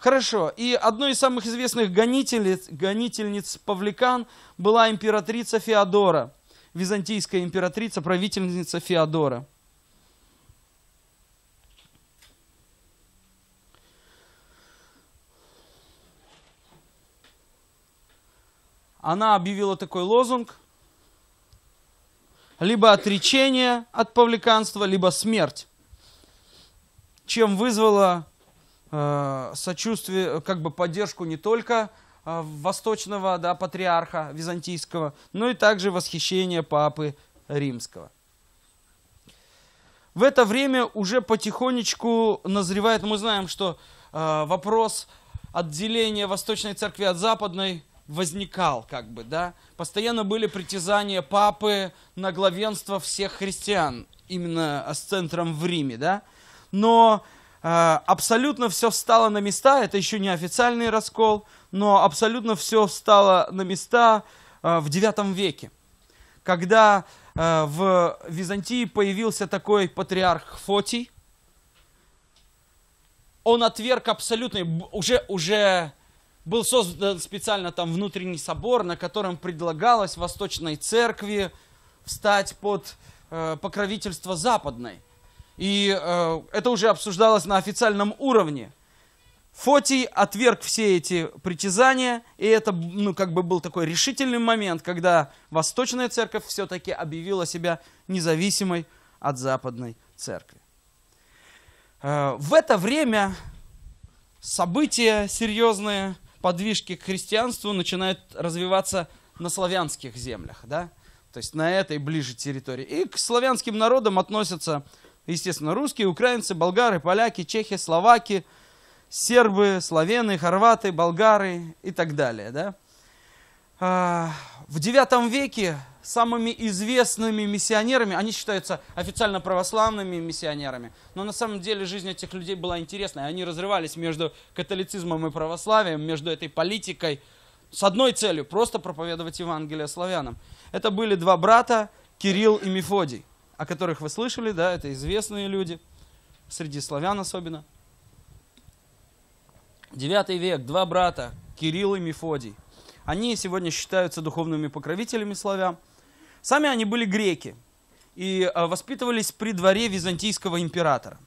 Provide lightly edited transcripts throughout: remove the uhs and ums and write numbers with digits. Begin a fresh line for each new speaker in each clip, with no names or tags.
Хорошо. И одной из самых известных гонительниц павликан была императрица Феодора. Византийская императрица, правительница Феодора. Она объявила такой лозунг: либо отречение от павликанства, либо смерть. Чем вызвала сочувствие, как бы поддержку не только восточного, да, патриарха византийского, но и также восхищение папы римского. В это время уже потихонечку назревает, мы знаем, что вопрос отделения Восточной Церкви от Западной возникал, как бы, да. Постоянно были притязания папы на главенство всех христиан, именно с центром в Риме, да. Но абсолютно все встало на места, это еще не официальный раскол, но абсолютно все встало на места в IX веке, когда в Византии появился такой патриарх Фотий. Он отверг абсолютно, уже был создан специально там внутренний собор, на котором предлагалось Восточной Церкви встать под покровительство Западной. И это уже обсуждалось на официальном уровне. Фотий отверг все эти притязания, и это, ну, как бы был такой решительный момент, когда Восточная Церковь все-таки объявила себя независимой от Западной Церкви. В это время события серьезные, подвижки к христианству начинают развиваться на славянских землях, да? То есть на этой ближе территории. И к славянским народам относятся, естественно, русские, украинцы, болгары, поляки, чехи, словаки, сербы, словены, хорваты, болгары и так далее. Да? В IX веке самыми известными миссионерами, они считаются официально православными миссионерами, но на самом деле жизнь этих людей была интересной. Они разрывались между католицизмом и православием, между этой политикой, с одной целью – просто проповедовать Евангелие славянам. Это были два брата, Кирилл и Мефодий, о которых вы слышали, да, это известные люди, среди славян особенно. IX век, два брата, Кирилл и Мефодий. Они сегодня считаются духовными покровителями славян. Сами они были греки и воспитывались при дворе византийского императора.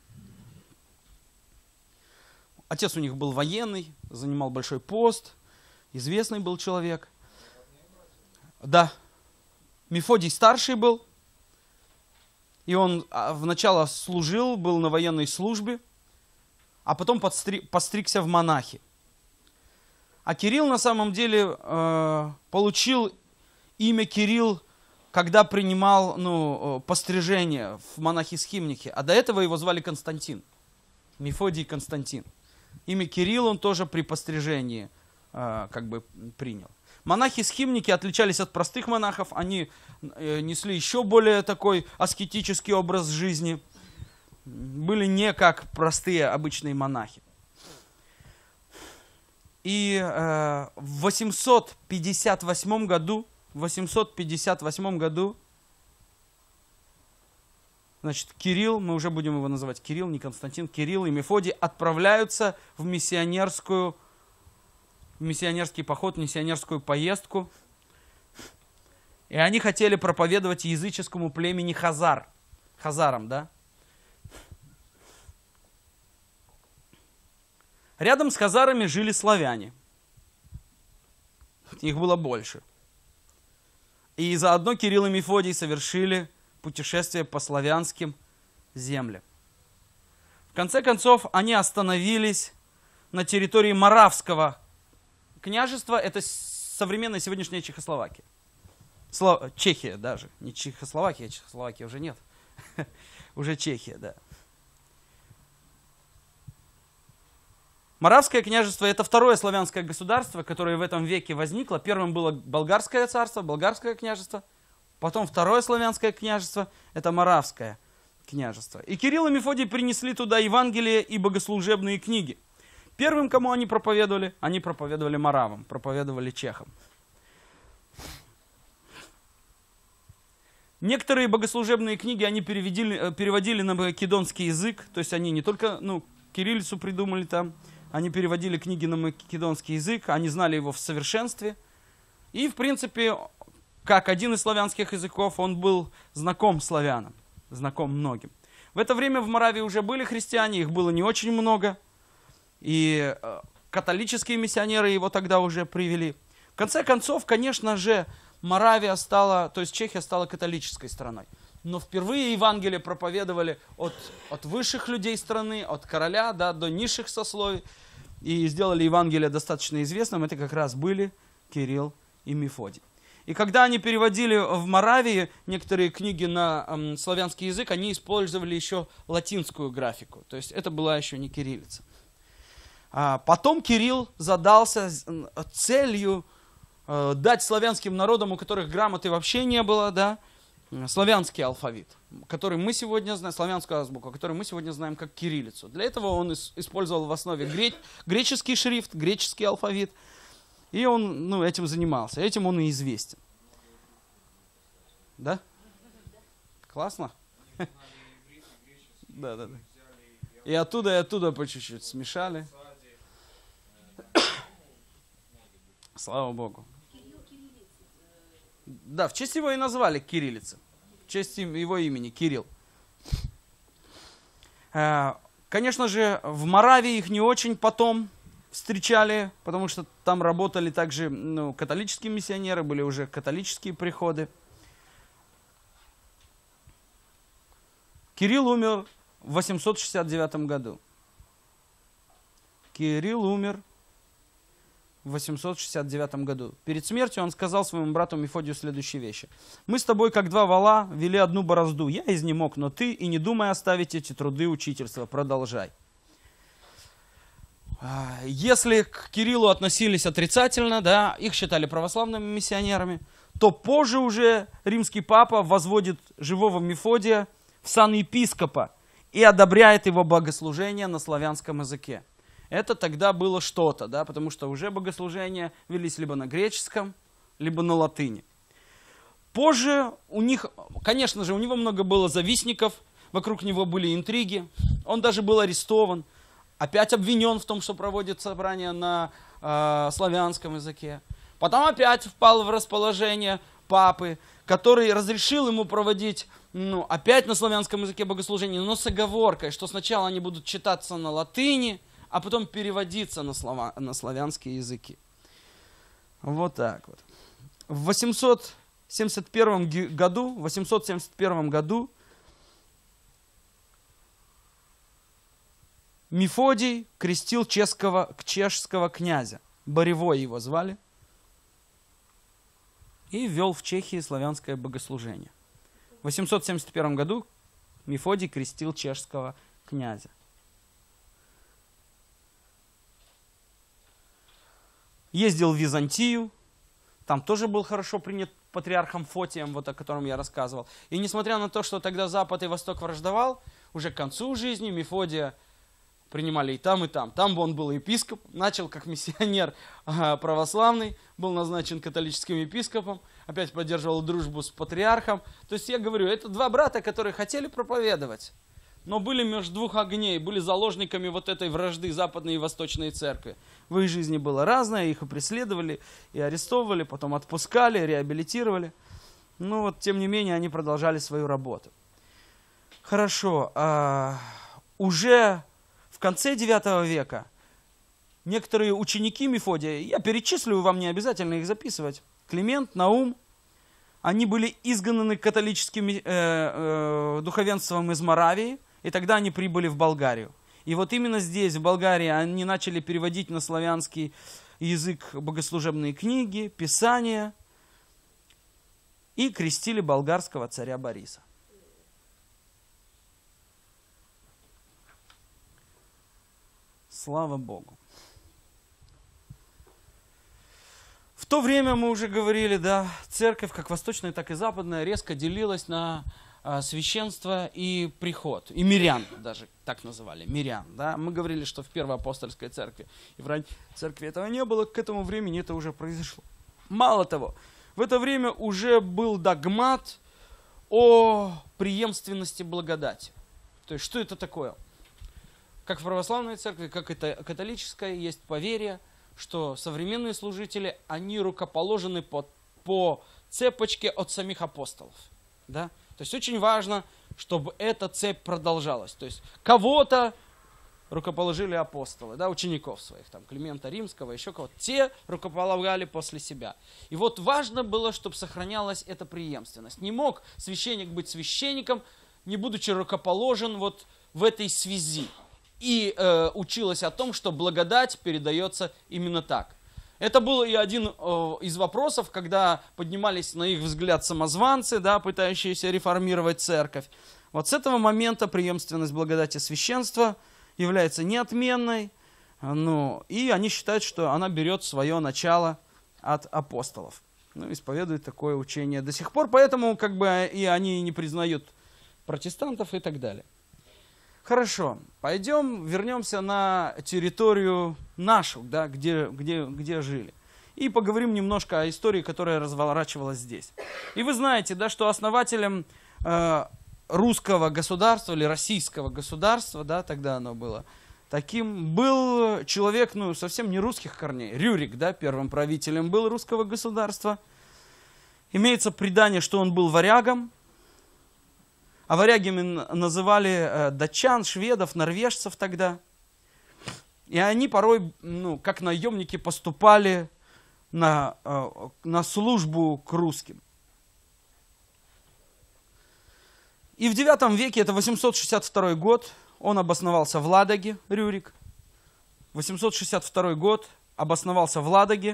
Отец у них был военный, занимал большой пост, известный был человек. Да, Мефодий старший был, и он вначале служил, был на военной службе, а потом постригся в монахи. А Кирилл на самом деле получил имя Кирилл, когда принимал пострижение в монахи-схимники, а до этого его звали Константин, Мефодий Константин. Имя Кирилл он тоже при пострижении как бы принял. Монахи-схимники отличались от простых монахов, они несли еще более такой аскетический образ жизни, были не как простые обычные монахи. И в 858 году, значит, Кирилл, мы уже будем его называть Кирилл, не Константин, Кирилл и Мефодий отправляются в миссионерский поход, миссионерскую поездку. И они хотели проповедовать языческому племени хазарам, да? Рядом с хазарами жили славяне. Их было больше. И заодно Кирилл и Мефодий совершили путешествие по славянским землям. В конце концов, они остановились на территории Моравского княжества. Это современная сегодняшняя Чехословакия. Чехия даже. Не Чехословакия, Чехословакии уже нет. Уже Чехия, да. Моравское княжество – это второе славянское государство, которое в этом веке возникло. Первым было Болгарское царство, Болгарское княжество. Потом второе славянское княжество – это Моравское княжество. И Кирилл и Мефодий принесли туда Евангелие и богослужебные книги. Первым, кому они проповедовали моравам, проповедовали чехам. Некоторые богослужебные книги они переводили на македонский язык, то есть они не только кириллицу придумали там, они переводили книги на македонский язык, они знали его в совершенстве. И, в принципе, как один из славянских языков, он был знаком славянам, знаком многим. В это время в Моравии уже были христиане, их было не очень много. И католические миссионеры его тогда уже привели. В конце концов, конечно же, Моравия стала, то есть Чехия стала католической страной. Но впервые Евангелие проповедовали от высших людей страны, от короля, да, до низших сословий. И сделали Евангелие достаточно известным. Это как раз были Кирилл и Мефодий. И когда они переводили в Моравии некоторые книги на славянский язык, они использовали еще латинскую графику. То есть это была еще не кириллица. Потом Кирилл задался целью дать славянским народам, у которых грамоты вообще не было, да, славянский алфавит, который мы сегодня знаем, славянскую азбуку, который мы сегодня знаем как кириллицу. Для этого он использовал в основе греческий шрифт, греческий алфавит. И он этим занимался, этим он и известен. Да? Классно? Да. И оттуда по чуть-чуть смешали. Слава Богу. Да, в честь его и назвали кириллица. В честь его имени, Кирилл. Конечно же, в Моравии их не очень потом встречали, потому что там работали также католические миссионеры, были уже католические приходы. Кирилл умер в 869 году. Кирилл умер в 869 году. Перед смертью он сказал своему брату Мефодию следующие вещи. «Мы с тобой, как два вола, вели одну борозду. Я изнемог, но ты, и не думай оставить эти труды учительства. Продолжай». Если к Кириллу относились отрицательно, да, их считали православными миссионерами, то позже уже римский папа возводит живого Мефодия в сан епископа и одобряет его богослужение на славянском языке. Это тогда было что-то, да, потому что уже богослужения велись либо на греческом, либо на латыни. Позже у них, конечно же, у него много было завистников, вокруг него были интриги, он даже был арестован, опять обвинен в том, что проводит собрания на славянском языке. Потом опять впал в расположение папы, который разрешил ему проводить опять на славянском языке богослужение, но с оговоркой, что сначала они будут читаться на латыни, а потом переводиться на славянские языки. Вот так вот. В 871 году Мефодий крестил чешского князя. Боревой его звали. И ввел в Чехии славянское богослужение. В 871 году Мефодий крестил чешского князя. Ездил в Византию, там тоже был хорошо принят патриархом Фотием, вот о котором я рассказывал. И несмотря на то, что тогда Запад и Восток враждовал, уже к концу жизни Мефодия принимали и там, и там. Там он был епископ, начал как миссионер православный, был назначен католическим епископом, опять поддерживал дружбу с патриархом. То есть я говорю, это два брата, которые хотели проповедовать, но были между двух огней, были заложниками вот этой вражды западной и восточной церкви. В их жизни было разное, их и преследовали, и арестовывали, потом отпускали, реабилитировали. Но вот, тем не менее, они продолжали свою работу. Хорошо. Уже в конце IX века некоторые ученики Мефодия, я перечислю, вам не обязательно их записывать, Климент, Наум, они были изгнаны католическим духовенством из Моравии, и тогда они прибыли в Болгарию. И вот именно здесь, в Болгарии, они начали переводить на славянский язык богослужебные книги, писания, и крестили болгарского царя Бориса. Слава Богу. В то время, мы уже говорили, да, церковь, как восточная, так и западная, резко делилась на священство и приход, и мирян даже так называли, мирян. Да? Мы говорили, что в Первой апостольской церкви и в ранней церкви этого не было, к этому времени это уже произошло. Мало того, в это время уже был догмат о преемственности благодати. То есть, что это такое? как в православной церкви, как и католической, есть поверье, что современные служители, они рукоположены по цепочке от самих апостолов. Да? То есть очень важно, чтобы эта цепь продолжалась. То есть кого-то рукоположили апостолы, да, учеников своих, там, Климента Римского, еще кого-то. Те рукополагали после себя. И вот важно было, чтобы сохранялась эта преемственность. Не мог священник быть священником, не будучи рукоположен вот в этой связи. И училось о том, что благодать передается именно так. Это был и один из вопросов, когда поднимались на их взгляд самозванцы, да, пытающиеся реформировать церковь. Вот с этого момента преемственность благодати священства является неотменной, и они считают, что она берет свое начало от апостолов. Исповедуют такое учение до сих пор, поэтому как бы и они не признают протестантов и так далее. Хорошо, вернемся на территорию нашу, да, где жили. И поговорим немножко о истории, которая разворачивалась здесь. И вы знаете, да, что основателем русского государства или российского государства, да, тогда оно было таким, был человек, совсем не русских корней. Рюрик, да, первым правителем был русского государства. Имеется предание, что он был варягом. А варягами называли датчан, шведов, норвежцев тогда. И они порой, как наемники, поступали на службу к русским. И в IX веке, это 862 год, он обосновался в Ладоге, Рюрик. 862 год, обосновался в Ладоге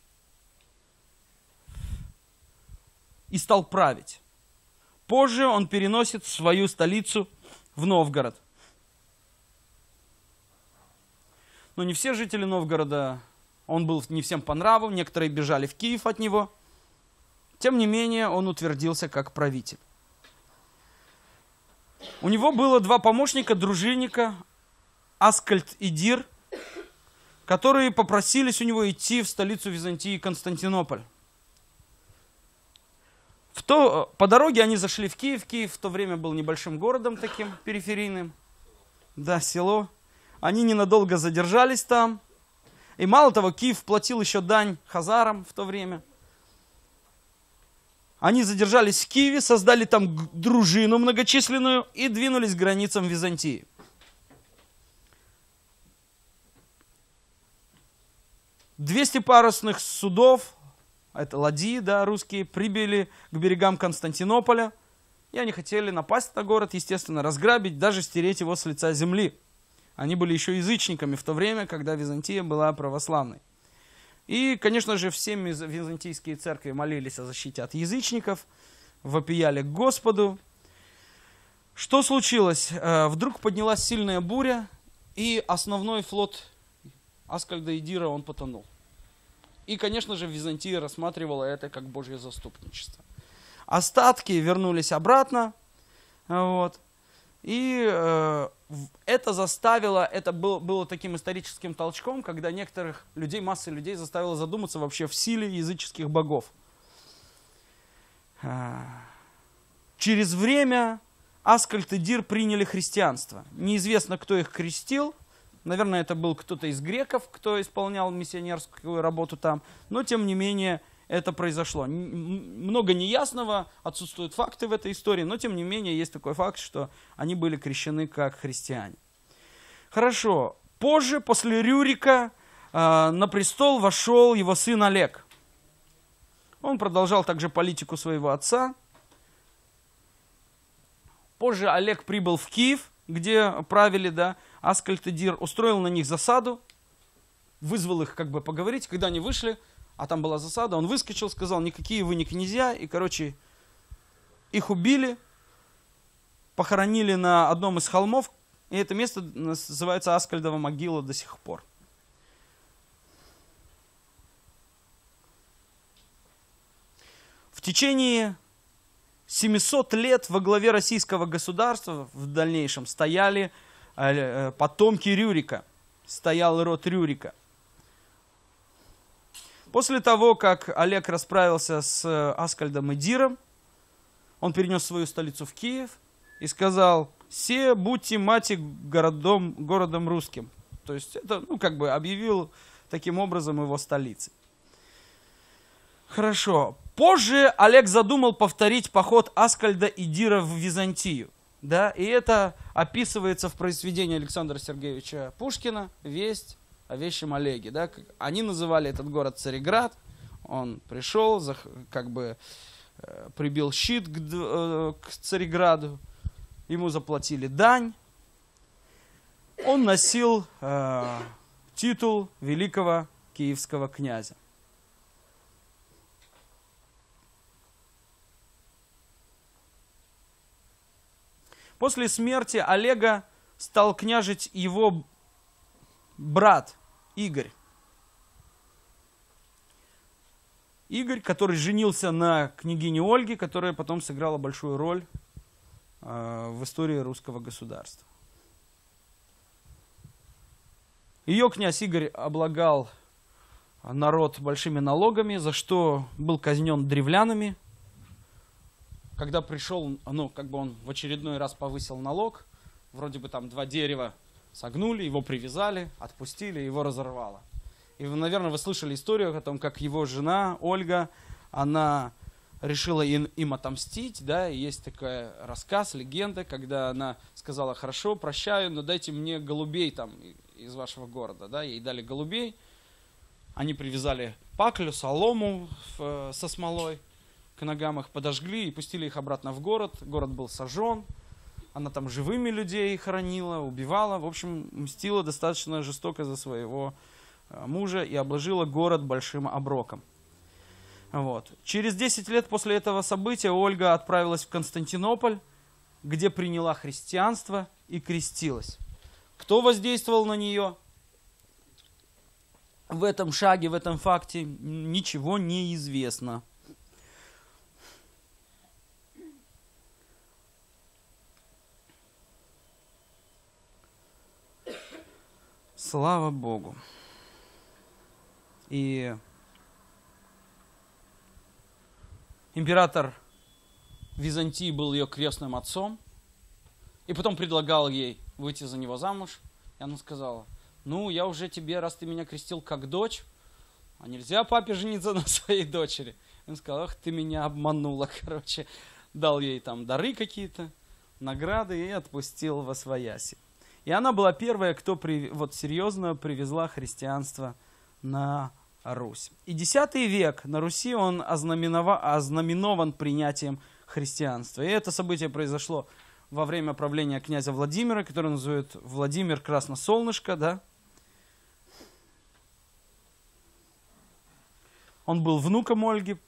и стал править. Позже он переносит свою столицу в Новгород. Но не все жители Новгорода, он был не всем по нраву, некоторые бежали в Киев от него. Тем не менее, он утвердился как правитель. У него было два помощника, дружинника, Аскольд и Дир, которые попросились у него идти в столицу Византии, Константинополь. По дороге они зашли в Киев. Киев в то время был небольшим городом таким, периферийным. Да, село. Они ненадолго задержались там. И мало того, Киев платил еще дань хазарам в то время. Они задержались в Киеве, создали там дружину многочисленную и двинулись к границам Византии. «200 парусных судов», это ладьи, да, русские, прибыли к берегам Константинополя. И они хотели напасть на город, естественно, разграбить, даже стереть его с лица земли. Они были еще язычниками в то время, когда Византия была православной. И, конечно же, все византийские церкви молились о защите от язычников, вопияли к Господу. Что случилось? Вдруг поднялась сильная буря, и основной флот Аскольда и Дира, он потонул. И, конечно же, Византия рассматривала это как Божье заступничество. Остатки вернулись обратно, вот. И это заставило, это было таким историческим толчком, когда некоторых людей, массы людей заставило задуматься вообще в силе языческих богов. Через время Аскольд и Дир приняли христианство. Неизвестно, кто их крестил. Наверное, это был кто-то из греков, кто исполнял миссионерскую работу там. Но, тем не менее, это произошло. Много неясного, отсутствуют факты в этой истории, но тем не менее есть такой факт, что они были крещены как христиане. Хорошо. Позже, после Рюрика, на престол вошел его сын Олег. Он продолжал также политику своего отца. Позже Олег прибыл в Киев, где правили, да, Аскольд и Дир, устроил на них засаду, вызвал их как бы поговорить, когда они вышли, а там была засада, он выскочил, сказал, никакие вы не князья, и, короче, их убили, похоронили на одном из холмов, и это место называется Аскольдова могила до сих пор. В течение 700 лет во главе российского государства в дальнейшем стояли потомки Рюрика, стоял род Рюрика. После того, как Олег расправился с Аскольдом и Диром, он перенес свою столицу в Киев и сказал, «Се будьте мати городом русским». То есть это, как бы объявил таким образом его столицей. Хорошо. Позже Олег задумал повторить поход Аскольда и Дира в Византию. Да? И это описывается в произведении Александра Сергеевича Пушкина «Весть о вещем Олеге». Да? Они называли этот город Цареград. Он пришел, прибил щит к Цареграду. Ему заплатили дань. Он носил титул великого киевского князя. После смерти Олега стал княжить его брат Игорь. Игорь, который женился на княгине Ольге, которая потом сыграла большую роль в истории русского государства. Ее князь Игорь облагал народ большими налогами, за что был казнен древлянами. Когда пришел, он в очередной раз повысил налог, вроде бы там 2 дерева согнули, его привязали, отпустили, его разорвало. И, наверное, вы слышали историю о том, как его жена Ольга, она решила им отомстить, да, и есть такой рассказ, легенда, когда она сказала: хорошо, прощаю, но дайте мне голубей там из вашего города, да, ей дали голубей, они привязали паклю, солому со смолой, к ногам их подожгли и пустили их обратно в город. Город был сожжен. Она там живыми людей хоронила, убивала. В общем, мстила достаточно жестоко за своего мужа и обложила город большим оброком. Вот. Через 10 лет после этого события Ольга отправилась в Константинополь, где приняла христианство и крестилась. Кто воздействовал на нее? В этом шаге, в этом факте ничего не известно. Слава Богу. И император Византии был ее крестным отцом, и потом предлагал ей выйти за него замуж, и она сказала: ну, я уже тебе, раз ты меня крестил как дочь, а нельзя папе жениться на своей дочери. И он сказал: ах, ты меня обманула, дал ей там дары какие-то, награды и отпустил восвояси. И она была первая, кто серьезно привезла христианство на Русь. И X век на Руси он ознаменован принятием христианства. И это событие произошло во время правления князя Владимира, который называют Владимир Красносолнышко, да? Он был внуком Ольги.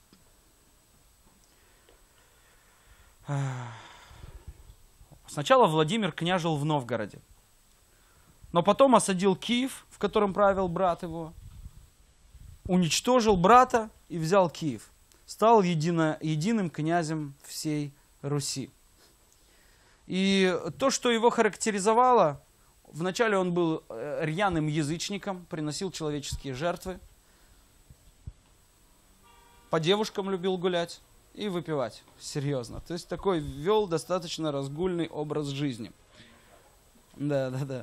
Сначала Владимир княжил в Новгороде, но потом осадил Киев, в котором правил брат его, уничтожил брата и взял Киев. Стал единым князем всей Руси. И то, что его характеризовало, вначале он был рьяным язычником, приносил человеческие жертвы, по девушкам любил гулять и выпивать, серьезно. То есть такой вел достаточно разгульный образ жизни. Да.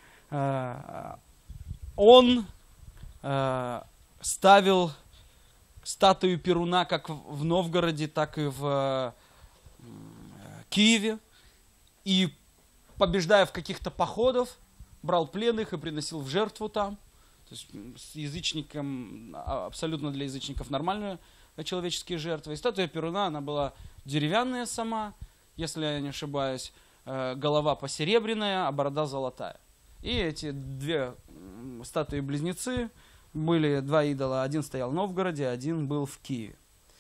Он ставил статую Перуна как в Новгороде, так и в Киеве. И, побеждая в каких-то походах, брал пленных и приносил в жертву там. То есть с язычником, абсолютно для язычников нормальные человеческие жертвы. И статуя Перуна, она была деревянная сама, если я не ошибаюсь, голова посеребряная, а борода золотая. И эти 2 статуи-близнецы были 2 идола. Один стоял в Новгороде, один был в Киеве.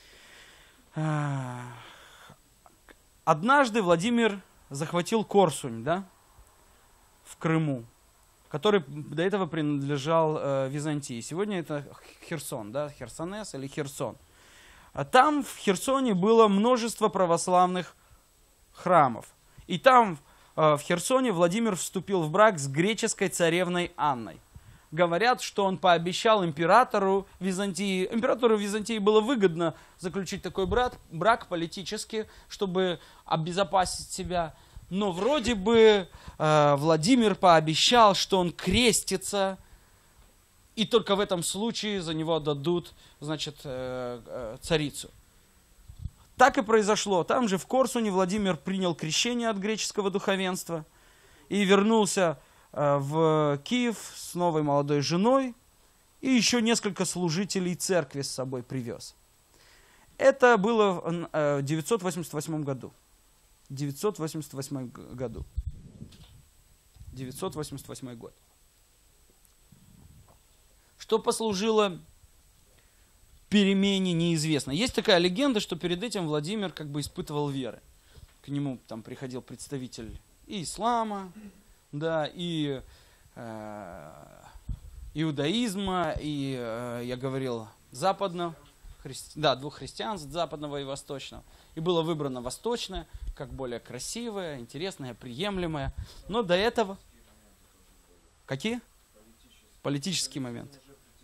Однажды Владимир захватил Корсунь, да, в Крыму, который до этого принадлежал Византии. Сегодня это Херсон, да, Херсонес или Херсон. А там в Херсоне было множество православных храмов. И там в Херсоне Владимир вступил в брак с греческой царевной Анной. Говорят, что он пообещал императору Византии. Императору Византии было выгодно заключить такой брак политически, чтобы обезопасить себя. но вроде бы Владимир пообещал, что он крестится, и только в этом случае за него отдадут, значит, царицу. Так и произошло. Там же в Корсуне Владимир принял крещение от греческого духовенства и вернулся в Киев с новой молодой женой, и еще несколько служителей церкви с собой привез. Это было в 988 году. 988 году. 988 год. Что послужило перемене, неизвестно. Есть такая легенда, что перед этим Владимир как бы испытывал веры. К нему там приходил представитель и ислама, да, и иудаизма, и, я говорил, западного, двух христианств, западного и восточного. И было выбрано восточное, как более красивое, интересное, приемлемое. Но до этого... Какие? Политический момент.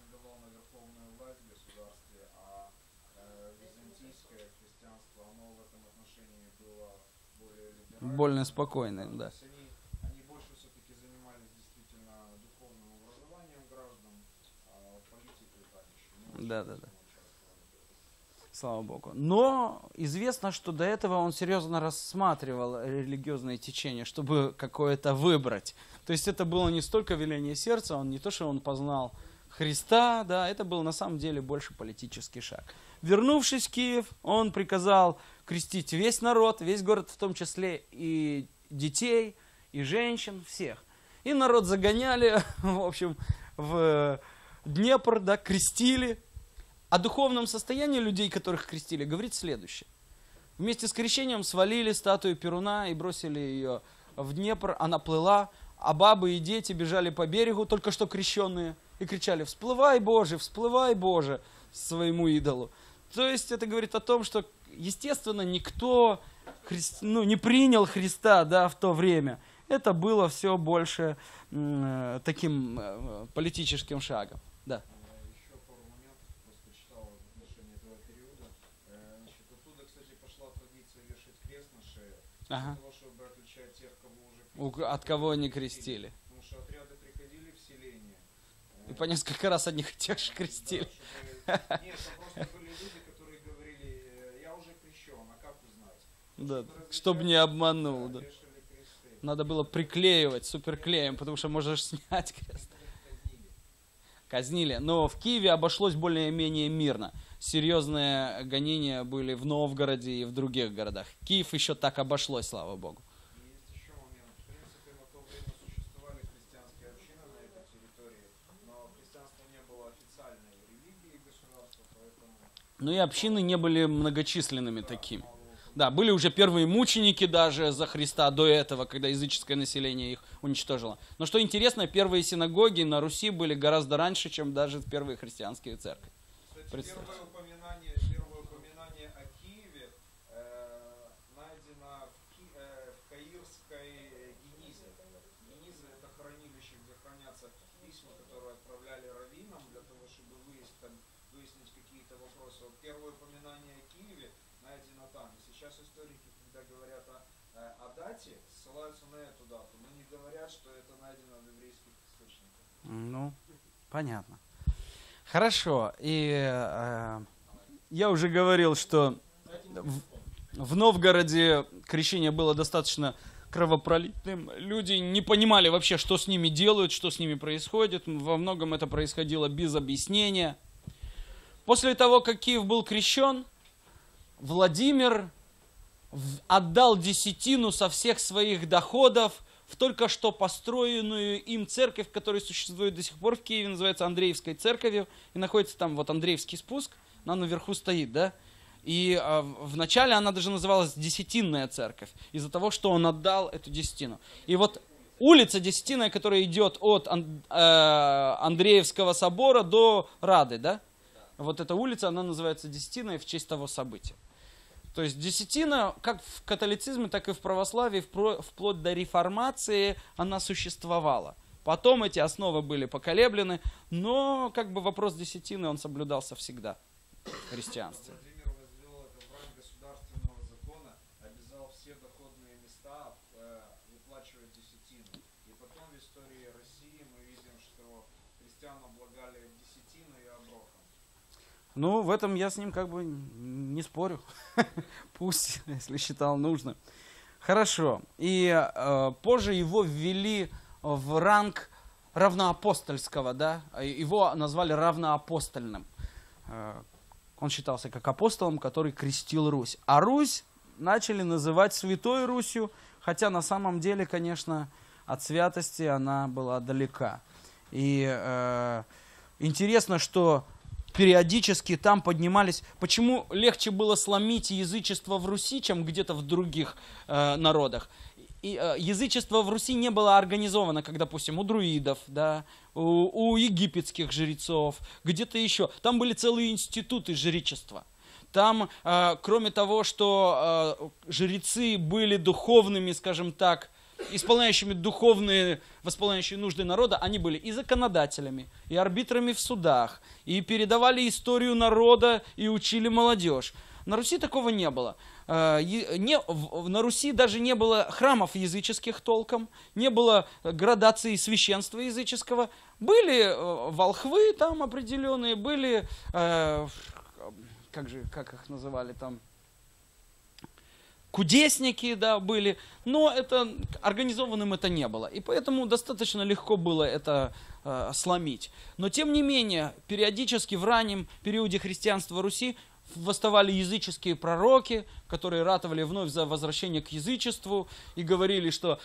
Более спокойное, да.
Они больше все-таки занимались действительно духовным образованием граждан, а политикой так еще.
Да. Слава Богу. Но известно, что до этого он серьезно рассматривал религиозные течения, чтобы какое-то выбрать. То есть это было не столько веление сердца, он не то, что он познал Христа, да, это был на самом деле больше политический шаг. Вернувшись в Киев, он приказал крестить весь народ, весь город, в том числе и детей, и женщин, всех. И народ загоняли, в общем, в Днепр, да, крестили. О духовном состоянии людей, которых крестили, говорит следующее. Вместе с крещением свалили статую Перуна и бросили ее в Днепр. Она плыла, а бабы и дети бежали по берегу, только что крещенные, и кричали: всплывай, Боже, своему идолу. То есть это говорит о том, что, естественно, никто не принял Христа, да, в то время. Это было все больше таким политическим шагом. Да.
Еще пару моментов просто читал в отношении этого периода. Значит, оттуда, кстати, пошла традиция вешать крест на шею, для того, чтобы отличать тех, кого уже крестили,
От кого не крестили.
Потому что отряды приходили в селение.
И по несколько раз одних и тех же крестили.
Нет, там просто были люди, которые говорили: я уже крещен, а как узнать?
Да, чтобы не обманул. Да.
Вешали кресты.
Надо было приклеивать суперклеем, потому что можешь снять крест. Казнили. Но в Киеве обошлось более-менее мирно. Серьезные гонения были в Новгороде и в других городах. Киев еще так обошлось, слава Богу.
Есть еще момент. В принципе, на то время существовали христианские общины на этой территории, но христианство не было официальной религией государства, поэтому...
Ну и общины не были многочисленными такими. Да, были уже первые мученики даже за Христа до этого, когда языческое население их уничтожило. Но что интересно, первые синагоги на Руси были гораздо раньше, чем даже первые христианские церкви.
Кстати, первое упоминание о Киеве найдено в Каирской Генизе. Гениза — это хранилище, где хранятся письма, которые отправляли раввинам для того, чтобы выяснить какие-то вопросы. Вот первое упоминание о Киеве найдено там. И сейчас историки, когда говорят о дате, ссылаются на эту дату, но не говорят, что это найдено в еврейских источниках.
Ну, понятно. Хорошо. И я уже говорил, что в Новгороде крещение было достаточно кровопролитным. Люди не понимали вообще, что с ними делают, что с ними происходит. Во многом это происходило без объяснения. После того, как Киев был крещен, Владимир отдал десятину со всех своих доходов в только что построенную им церковь, которая существует до сих пор в Киеве, называется Андреевской церковью, и находится там вот Андреевский спуск, она наверху стоит, да, и вначале она даже называлась Десятинная церковь, из-за того, что он отдал эту десятину. И вот улица Десятинная, которая идет от Андреевского собора до Рады, да, вот эта улица, она называется Десятинной в честь того события. То есть десятина, как в католицизме, так и в православии, вплоть до реформации, она существовала. Потом эти основы были поколеблены, но как бы вопрос десятины, он соблюдался всегда в христианстве.
Владимир возвел это в ранг государственного закона, обязал все доходные места
Ну, в этом я с ним как бы не спорю. Пусть, если считал нужным. Хорошо. И позже его ввели в ранг равноапостольского, да? Его назвали равноапостольным. Он считался как апостолом, который крестил Русь. А Русь начали называть Святой Русью, хотя на самом деле, конечно, от святости она была далека. И интересно, что периодически там поднимались... Почему легче было сломить язычество в Руси, чем где-то в других народах? И, язычество в Руси не было организовано, как, допустим, у друидов, да, у египетских жрецов, где-то еще. Там были целые институты жречества. Там, кроме того, что жрецы были духовными, скажем так, исполняющими восполняющие нужды народа, они были и законодателями, и арбитрами в судах, и передавали историю народа, и учили молодежь. На Руси такого не было. На Руси даже не было храмов языческих толком, не было градации священства языческого. Были волхвы там определенные, были, как их называли там, кудесники, да, были, но организованным это не было. И поэтому достаточно легко было это сломить. Но тем не менее, периодически в раннем периоде христианства Руси восставали языческие пророки, которые ратовали вновь за возвращение к язычеству и говорили, что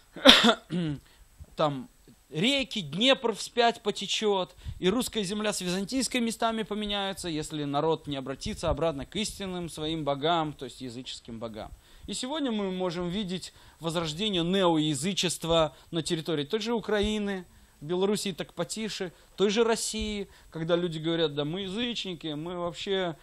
там реки, Днепр вспять потечет, и русская земля с византийской местами поменяется, если народ не обратится обратно к истинным своим богам, то есть языческим богам. И сегодня мы можем видеть возрождение неоязычества на территории той же Украины, в Белоруссии так потише, той же России, когда люди говорят, да мы язычники, мы вообще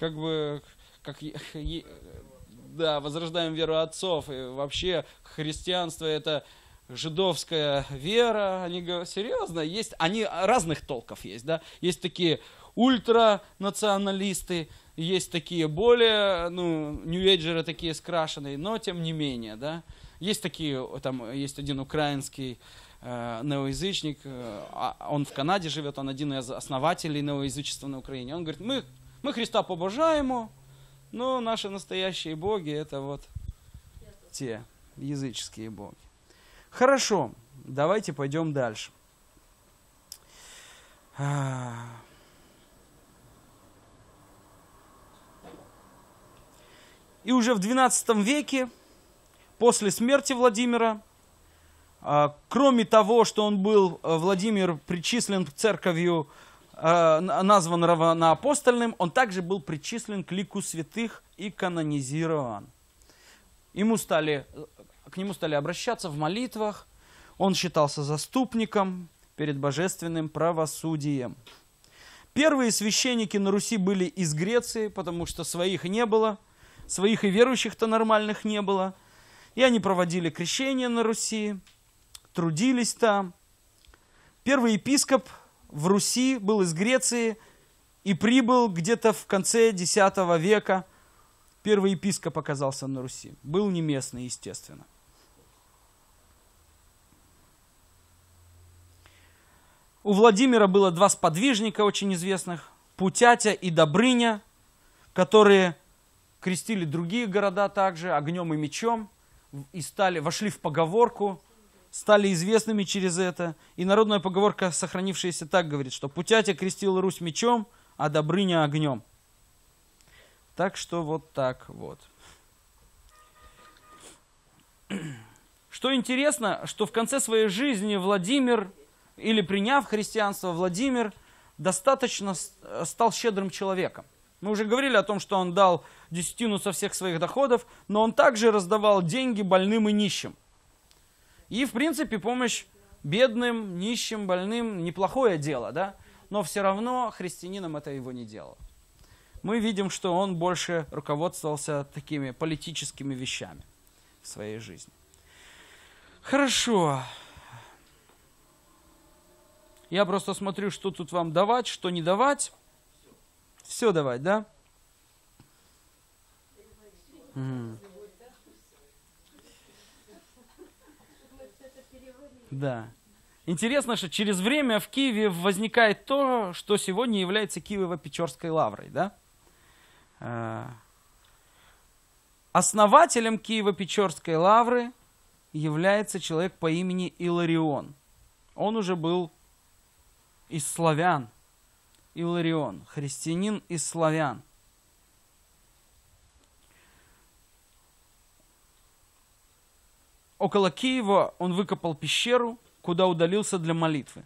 возрождаем веру отцов, и вообще христианство это жидовская вера. Они говорят, серьезно, они разных толков есть, да, есть такие ультранационалисты, есть такие более, нью-эйджеры такие скрашенные, но тем не менее, да, есть такие, там есть один украинский неоязычник, он в Канаде живет, он один из основателей неоязычества на Украине, он говорит, мы Христа побожаем, но наши настоящие боги это вот те языческие боги. Хорошо, давайте пойдем дальше. И уже в XII веке, после смерти Владимира, кроме того, что он был, Владимир, причислен к церковью, назван равноапостольным, он также был причислен к лику святых и канонизирован. К нему стали обращаться в молитвах, он считался заступником перед божественным правосудием. Первые священники на Руси были из Греции, потому что своих не было, своих и верующих-то нормальных не было. И они проводили крещение на Руси, трудились там. Первый епископ в Руси был из Греции и прибыл где-то в конце X века. Первый епископ оказался на Руси. Был не местный, естественно. У Владимира было два сподвижника очень известных, Путятя и Добрыня, которые крестили другие города также огнем и мечом, и вошли в поговорку, стали известными через это. И народная поговорка, сохранившаяся так, говорит, что Путятя крестил Русь мечом, а Добрыня огнем. Так что вот так вот. Что интересно, что в конце своей жизни Владимир, или приняв христианство, Владимир достаточно стал щедрым человеком. Мы уже говорили о том, что он дал десятину со всех своих доходов, но он также раздавал деньги больным и нищим. И, в принципе, помощь бедным, нищим, больным – неплохое дело, да? Но все равно христианином это его не делало. Мы видим, что он больше руководствовался такими политическими вещами в своей жизни. Хорошо. Я просто смотрю, что тут вам давать, что не давать. Все давать, да? Да. Интересно, что через время в Киеве возникает то, что сегодня является Киево-Печорской лаврой. Да? Основателем Киево-Печорской лавры является человек по имени Иларион. Он уже был из славян. Иларион, христианин из славян. Около Киева он выкопал пещеру, куда удалился для молитвы.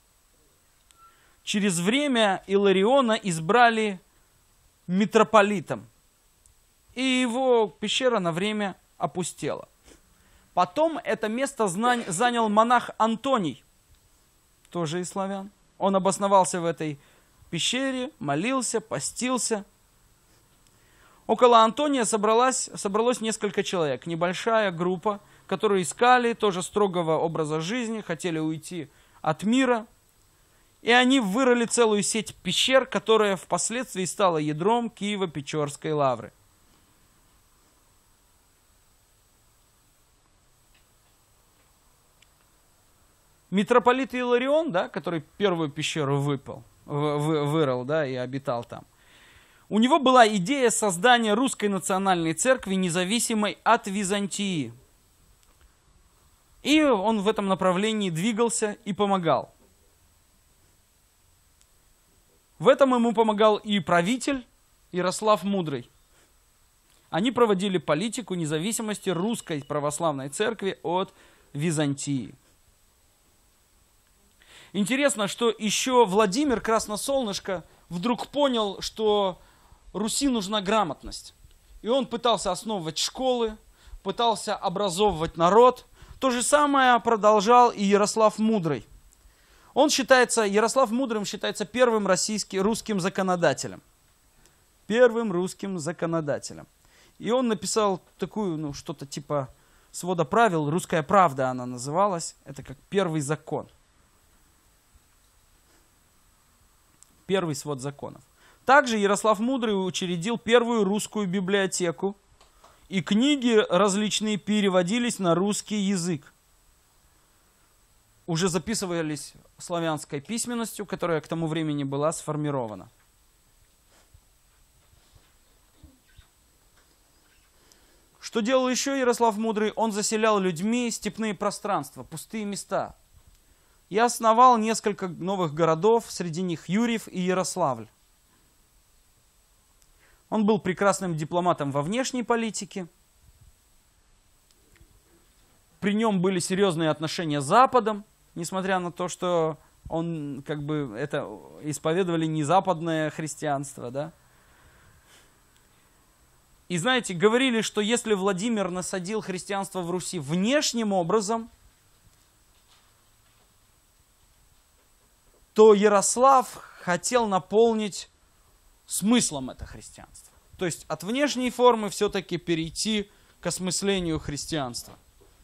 Через время Илариона избрали митрополитом, и его пещера на время опустела. Потом это место занял монах Антоний, тоже из славян. Он обосновался в этой пещере, молился, постился. Около Антония собралось несколько человек, небольшая группа, которые искали тоже строгого образа жизни, хотели уйти от мира. И они вырыли целую сеть пещер, которая впоследствии стала ядром Киево-Печорской лавры. Митрополит Иларион, да, который первую пещеру вырыл, да, и обитал там, у него была идея создания русской национальной церкви, независимой от Византии. И он в этом направлении двигался и помогал. В этом ему помогал и правитель Ярослав Мудрый. Они проводили политику независимости русской православной церкви от Византии. Интересно, что еще Владимир Красносолнышко вдруг понял, что Руси нужна грамотность. И он пытался основывать школы, пытался образовывать народ. То же самое продолжал и Ярослав Мудрый. Ярослав Мудрым считается первым русским законодателем. Первым русским законодателем. И он написал такую, что-то типа свода правил, «Русская правда» она называлась. Это как первый закон. Первый свод законов. Также Ярослав Мудрый учредил первую русскую библиотеку, и книги различные переводились на русский язык. Уже записывались славянской письменностью, которая к тому времени была сформирована. Что делал еще Ярослав Мудрый? Он заселял людьми степные пространства, пустые места. И основал несколько новых городов, среди них Юрьев и Ярославль. Он был прекрасным дипломатом во внешней политике. При нем были серьезные отношения с Западом, несмотря на то, что он исповедовали не западное христианство, да. И знаете, говорили, что если Владимир насадил христианство в Руси внешним образом, то Ярослав хотел наполнить смыслом это христианство. То есть от внешней формы все-таки перейти к осмыслению христианства.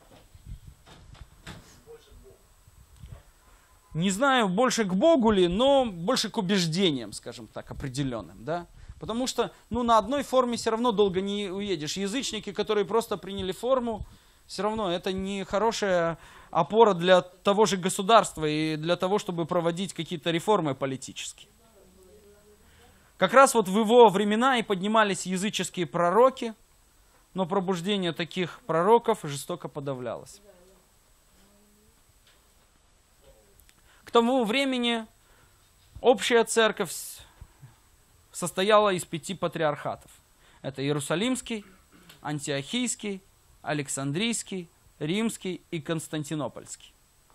Не знаю, больше к Богу ли, но больше к убеждениям, скажем так, определенным. Да? Потому что на одной форме все равно долго не уедешь. Язычники, которые просто приняли форму, все равно это не хорошая опора для того же государства и для того, чтобы проводить какие-то реформы политические. Как раз вот в его времена и поднимались языческие пророки, но пробуждение таких пророков жестоко подавлялось. К тому времени общая церковь состояла из 5 патриархатов. Это Иерусалимский, Антиохийский, Александрийский, Римский и Константинопольский.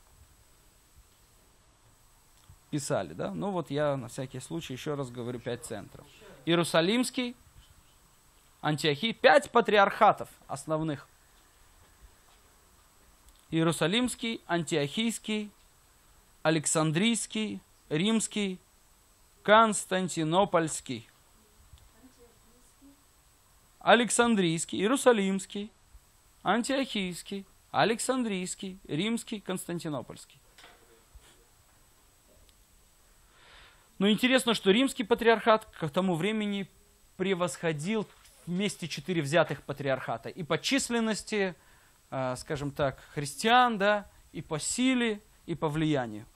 Писали, да? Я на всякий случай еще раз говорю 5 центров. Иерусалимский, Антиохий, 5 патриархатов основных. Иерусалимский, Антиохийский, Александрийский, Римский, Константинопольский. Александрийский, Иерусалимский, Антиохийский, Александрийский, Римский, Константинопольский. Но интересно, что римский патриархат к тому времени превосходил вместе 4 взятых патриархата. И по численности, скажем так, христиан, да, и по силе, и по влиянию.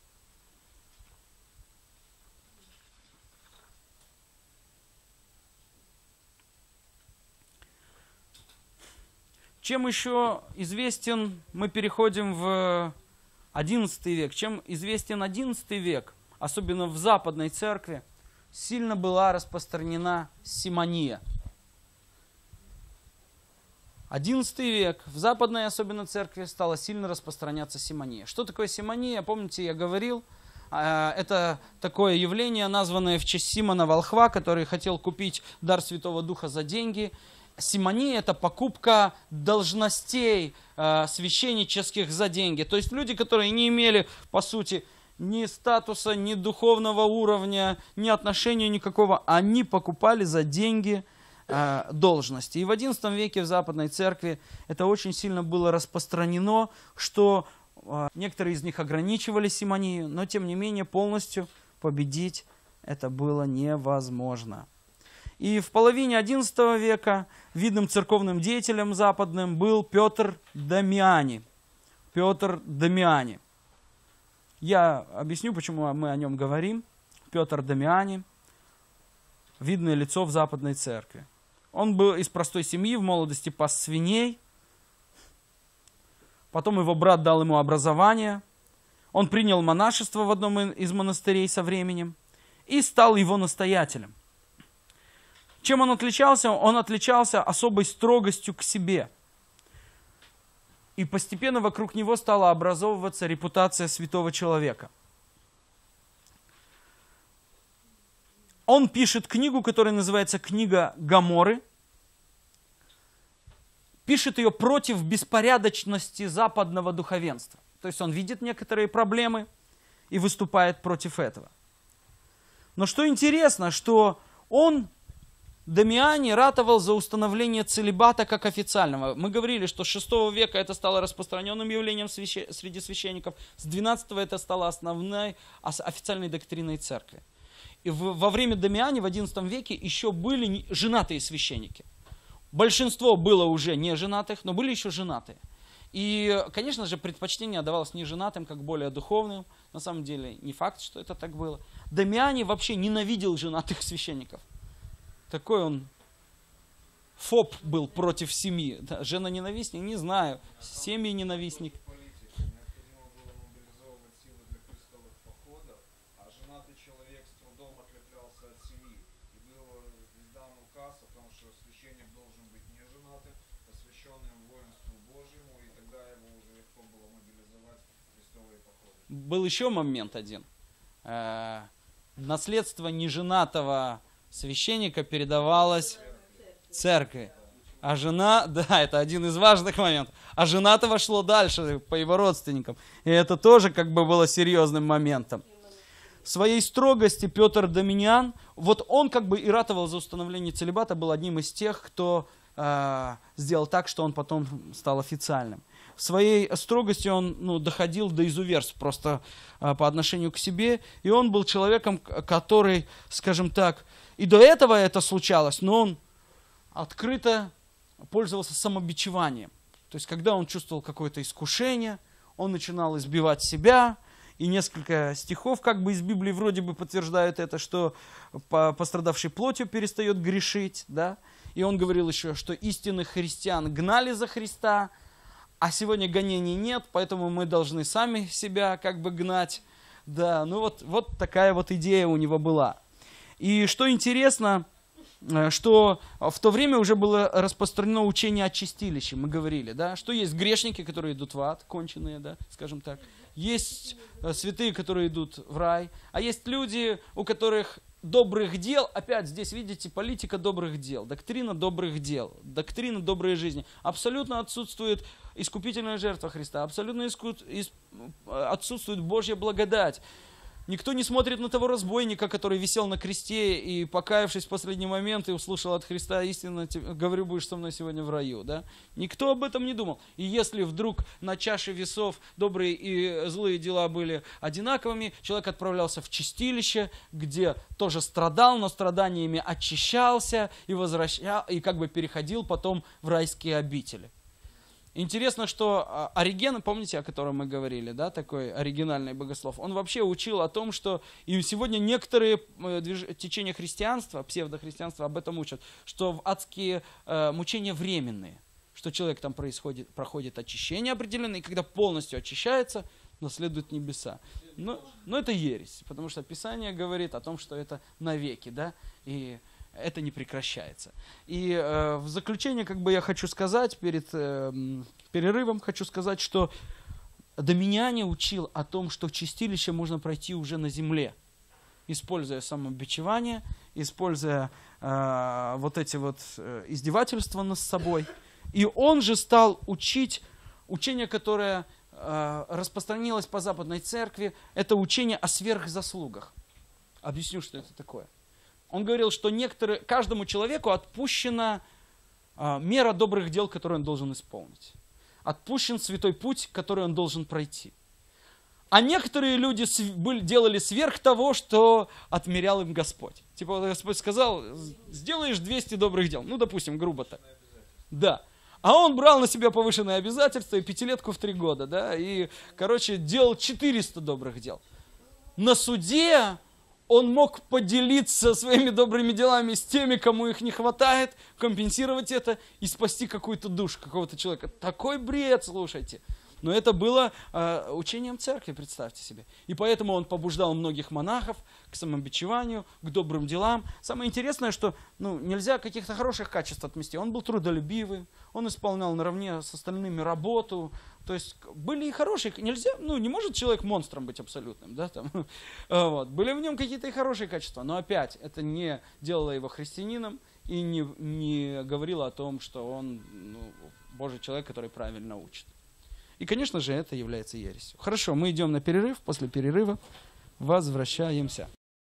Чем еще известен, мы переходим в XI век, чем известен XI век, особенно в Западной Церкви, сильно была распространена симония. XI век в Западной особенно Церкви стала сильно распространяться симония. Что такое симония? Помните, я говорил, это такое явление, названное в честь Симона Волхва, который хотел купить дар Святого Духа за деньги. Симония – это покупка должностей священнических за деньги. То есть люди, которые не имели, по сути, ни статуса, ни духовного уровня, ни отношения никакого, они покупали за деньги должности. И в XI веке в Западной Церкви это очень сильно было распространено, что некоторые из них ограничивали симонию, но тем не менее полностью победить это было невозможно. И в половине XI века видным церковным деятелем западным был Петр Дамиани. Петр Дамиани. Я объясню, почему мы о нем говорим. Петр Дамиани, видное лицо в Западной Церкви. Он был из простой семьи, в молодости пас свиней. Потом его брат дал ему образование. Он принял монашество в одном из монастырей со временем и стал его настоятелем. Чем он отличался? Он отличался особой строгостью к себе. И постепенно вокруг него стала образовываться репутация святого человека. Он пишет книгу, которая называется «Книга Гоморры». Пишет ее против беспорядочности западного духовенства. То есть он видит некоторые проблемы и выступает против этого. Но что интересно, что он, Дамиани, ратовал за установление целибата как официального. Мы говорили, что с VI века это стало распространенным явлением среди священников, с XII это стало основной официальной доктриной церкви. И во время Дамиани в XI веке еще были женатые священники. Большинство было уже не женатых, но были еще женатые. И, конечно же, предпочтение отдавалось не женатым, как более духовным. На самом деле, не факт, что это так было. Дамиани вообще ненавидел женатых священников. Такой он фоб был против семьи. Да, жена-ненавистник, не знаю. Семьи-ненавистник.
Необходимо было мобилизовывать силы для крестовых походов, а женатый человек с трудом отлеплялся от семьи. И был издан указ о том, что священник должен быть не женатым, посвященным воинству Божьему, и тогда его уже легко было мобилизовать в крестовые походы.
Был еще момент один. Наследство неженатого священника передавалось церкви. А жена, да, это один из важных моментов. А женатого шло дальше по его родственникам. И это тоже как бы было серьезным моментом. В своей строгости Петр Дамиани, вот он как бы и ратовал за установление целибата, был одним из тех, кто сделал так, что он потом стал официальным. В своей строгости он доходил до изуверств просто по отношению к себе. И он был человеком, который, скажем так, и до этого это случалось, но он открыто пользовался самобичеванием. То есть, когда он чувствовал какое-то искушение, он начинал избивать себя. И несколько стихов как бы из Библии вроде бы подтверждают это, что пострадавший плотью перестает грешить. Да? И он говорил еще, что истинных христиан гнали за Христа, а сегодня гонений нет, поэтому мы должны сами себя как бы гнать. Да, ну вот такая вот идея у него была. И что интересно, что в то время уже было распространено учение о чистилище, мы говорили, да, что есть грешники, которые идут в ад, конченые, да, скажем так, есть святые, которые идут в рай, а есть люди, у которых добрых дел, опять здесь видите, политика добрых дел, доктрина добрых дел, доктрина доброй жизни, абсолютно отсутствует искупительная жертва Христа, абсолютно отсутствует Божья благодать. Никто не смотрит на того разбойника, который висел на кресте и, покаявшись в последний момент, и услышал от Христа истину, говорю, будешь со мной сегодня в раю. Да? Никто об этом не думал. И если вдруг на чаше весов добрые и злые дела были одинаковыми, человек отправлялся в чистилище, где тоже страдал, но страданиями очищался и возвращал, и как бы переходил потом в райские обители. Интересно, что Ориген, помните, о котором мы говорили, да, такой оригинальный богослов, он вообще учил о том, что и сегодня некоторые течения христианства, псевдохристианства об этом учат, что адские мучения временные, что человек там проходит очищение определенное, и когда полностью очищается, наследует небеса. Но это ересь, потому что Писание говорит о том, что это навеки, да, и это не прекращается. И в заключение, я хочу сказать, перед перерывом хочу сказать, что Доминиане учил о том, что чистилище можно пройти уже на земле, используя самобичевание, используя эти издевательства над собой. И он же стал учить учение, которое распространилось по Западной Церкви, это учение о сверхзаслугах. Объясню, что это такое. Он говорил, что каждому человеку отпущена мера добрых дел, которые он должен исполнить. Отпущен святой путь, который он должен пройти. А некоторые люди делали сверх того, что отмерял им Господь. Типа Господь сказал, сделаешь 200 добрых дел. Ну, допустим, грубо так. Да. А он брал на себя повышенные обязательства и 5-летку в 3 года. Да, и, делал 400 добрых дел. На суде он мог поделиться своими добрыми делами с теми, кому их не хватает, компенсировать это и спасти какую-то душу, какого-то человека. Такой бред, слушайте. Но это было учением церкви, представьте себе. И поэтому он побуждал многих монахов к самобичеванию, к добрым делам. Самое интересное, что нельзя каких-то хороших качеств отмести. Он был трудолюбивый, он исполнял наравне с остальными работу. То есть были и хорошие, не может человек монстром быть абсолютным. Да, там. Были в нем какие-то и хорошие качества. Но опять, это не делало его христианином и не говорило о том, что он Божий человек, который правильно учит. И, конечно же, это является ересью. Хорошо, мы идем на перерыв. После перерыва возвращаемся.